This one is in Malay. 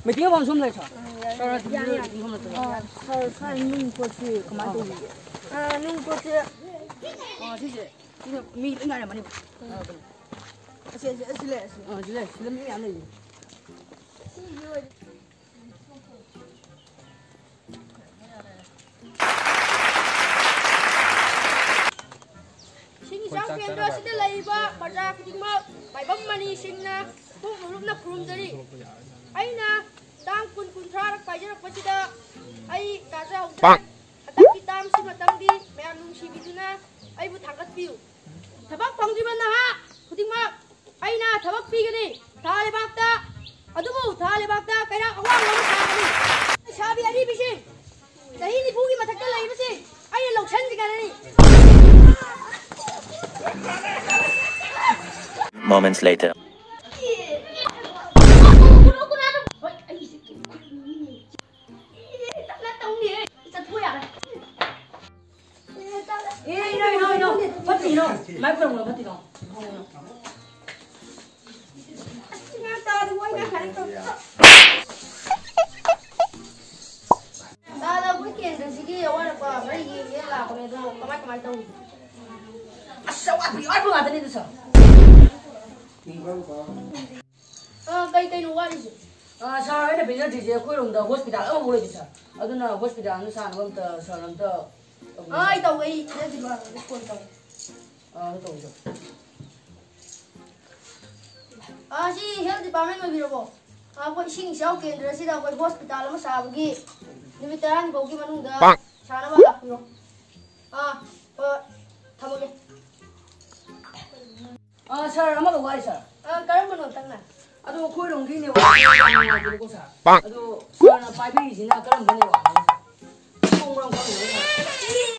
mấy tiếng bằng xung này sao? Sao nung qua去干嘛都一样。弄过去。 谢谢。这个米应该什么的？谢，没两的。 Isang kendra sida laiba para kudingma maibam mani singna pung mulukna kurumjari aina tang kun kunthrak paijarak pasida ai kaja hauta ataki tam si matamdi mayam nungsibiduna ai bu thangat piu thabak pangjiba na ha kudingma aina thabak pigani thale bakta adubu thale bakta kaira awang lo thagani sabi ari bising sahi ni bugi mathakta laibasi ai loksan jiganani Moments later. Cây nuôi gì? Sao ấy là bây giờ chỉ khối đồng tờ hospital ở đâu đấy sao? Ở đó là hospital nó sao nó tờ sao nó tờ. Ai tàu ấy cái gì mà cái con tàu. Tàu rồi. Chị health department mà biết không? Quay sinh sáu kiện rồi, đó quay hospital mà sao vậy? Đi veteran có cái mà nung đó. Sao nó bảo được không? Tham ô đi. Sir, ang mga wala sir. Karon mo nung tang na. Aduh, khối đồng kia nhiều quá. Aduh, sir na 5 ปี sina karon ba ni wa? Không có gì nữa.